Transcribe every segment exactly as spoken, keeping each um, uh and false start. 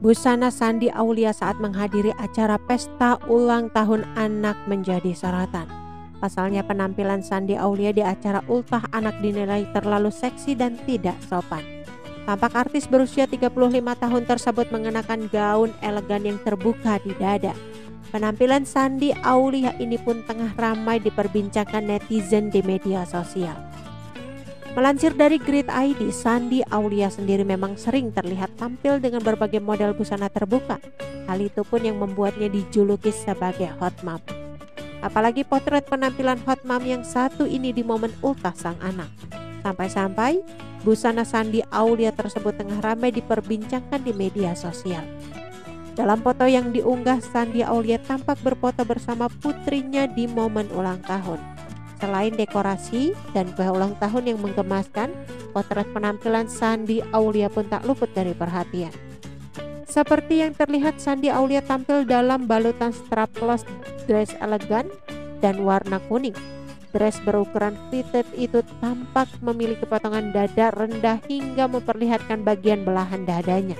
Busana Shandy Aulia saat menghadiri acara pesta ulang tahun anak menjadi sorotan. Pasalnya penampilan Shandy Aulia di acara ultah anak dinilai terlalu seksi dan tidak sopan. Tampak artis berusia tiga puluh lima tahun tersebut mengenakan gaun elegan yang terbuka di dada. Penampilan Shandy Aulia ini pun tengah ramai diperbincangkan netizen di media sosial. Melansir dari Grid titik I D, Shandy Aulia sendiri memang sering terlihat tampil dengan berbagai model busana terbuka. Hal itu pun yang membuatnya dijuluki sebagai hot mom. Apalagi potret penampilan hot mom yang satu ini di momen ultah sang anak. Sampai-sampai busana Shandy Aulia tersebut tengah ramai diperbincangkan di media sosial. Dalam foto yang diunggah, Shandy Aulia tampak berfoto bersama putrinya di momen ulang tahun. Selain dekorasi dan kue ulang tahun yang menggemaskan, potret penampilan Shandy Aulia pun tak luput dari perhatian. Seperti yang terlihat, Shandy Aulia tampil dalam balutan strapless dress elegan dan warna kuning. Dress berukuran fitted itu tampak memiliki potongan dada rendah hingga memperlihatkan bagian belahan dadanya.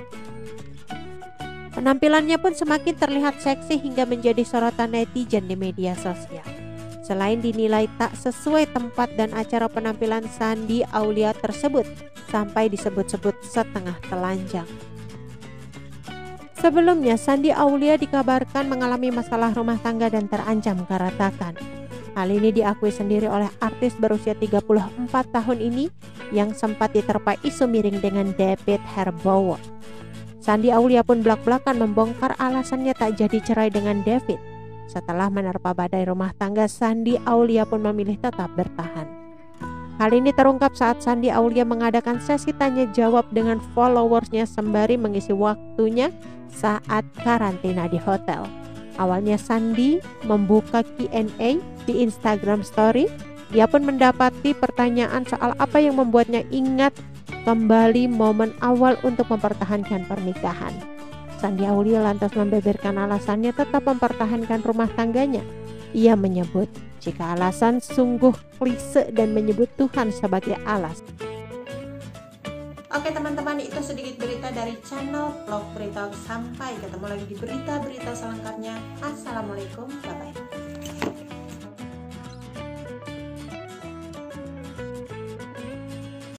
Penampilannya pun semakin terlihat seksi hingga menjadi sorotan netizen di media sosial. Selain dinilai tak sesuai tempat dan acara penampilan Shandy Aulia tersebut sampai disebut-sebut setengah telanjang. Sebelumnya, Shandy Aulia dikabarkan mengalami masalah rumah tangga dan terancam keretakan. Hal ini diakui sendiri oleh artis berusia tiga puluh empat tahun ini yang sempat diterpa isu miring dengan David Harbour. Shandy Aulia pun belak-belakan membongkar alasannya tak jadi cerai dengan David. Setelah menerpa badai rumah tangga, Shandy Aulia pun memilih tetap bertahan. Hal ini terungkap saat Shandy Aulia mengadakan sesi tanya jawab dengan followersnya sembari mengisi waktunya saat karantina di hotel. Awalnya Shandy membuka Q and A di Instagram Story. Ia pun mendapati pertanyaan soal apa yang membuatnya ingat kembali momen awal untuk mempertahankan pernikahan. Shandy Aulia lantas membeberkan alasannya tetap mempertahankan rumah tangganya. Ia menyebut jika alasan sungguh klise dan menyebut Tuhan sebagai alas. Oke teman-teman, itu sedikit berita dari channel Vlog Berita. Sampai ketemu lagi di berita-berita selengkapnya. Assalamualaikum, bye-bye.